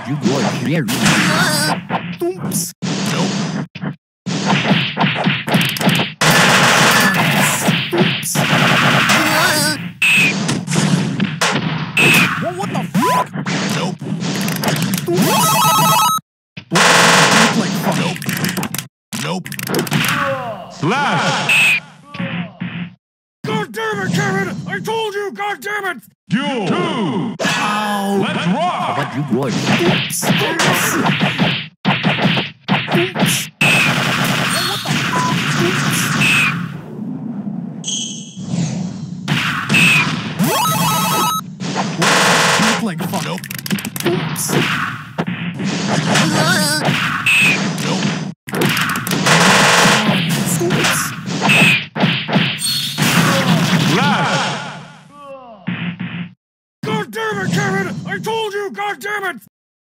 you go here. Oops. Nope. Oops. Well, what the fuck? Nope. Oops. Like fuck. Nope. Nope. Slash! God damn it, Kevin! I told you, god damn it! Duel 2! Ow. Let's rock! But you go. Oops. Oops. Oops. Well, what the fuck? Oops. Look like fuck. Nope. Oops. Nope. Oops. Slash! God damn it, Kevin! I told you, god damn it!